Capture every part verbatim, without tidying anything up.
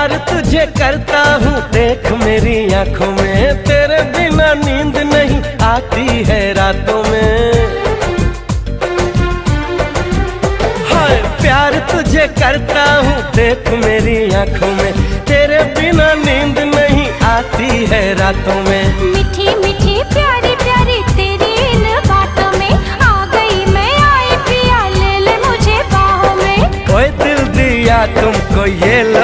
प्यार तुझे करता हूँ देख मेरी आंखों में, तेरे बिना नींद नहीं आती है रातों में। हाय प्यार तुझे करता हूँ देख मेरी आंखों में, तेरे बिना नींद नहीं आती है रातों में। मीठी मीठी प्यारी प्यारी तेरी इन बातों में आ गई मैं, आई पिया ले ले मुझे बाहों में। ओए दिल दिया तुमको ये लो,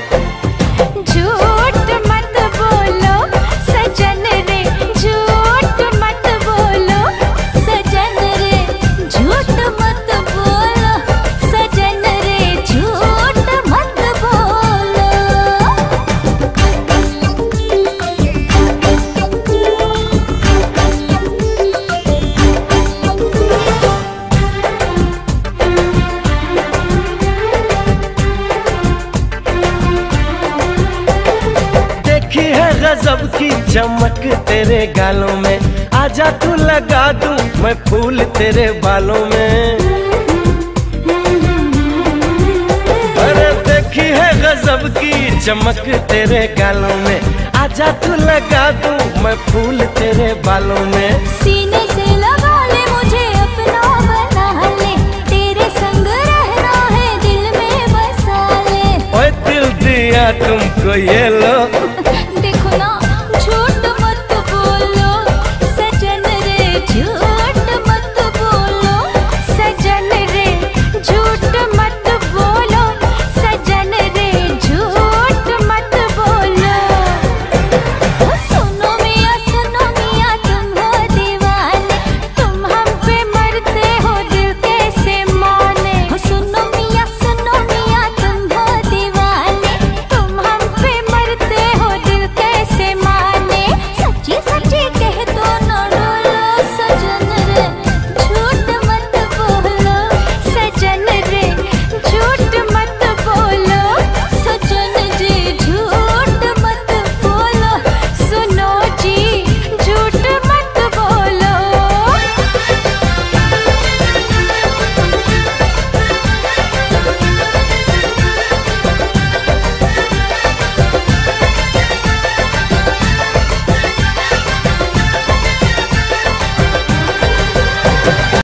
झूठ मत बोलो सजन रे, झूठ मत बोलो सजन रे, झूठ मत बोलो सजन रे, झूठ मत बोलो। देखी है गजब की चमक तेरे गालों में, आजा तू लगा दूं मैं फूल तेरे बालों में। अरे देखी है गजब की चमक तेरे गालों में, आजा तू लगा दूं मैं फूल तेरे बालों में। सीने से लगा ले मुझे अपना बना ले, तेरे संग रहना है दिल में बसा ले। ओए दिल दिया तुमको ये लो,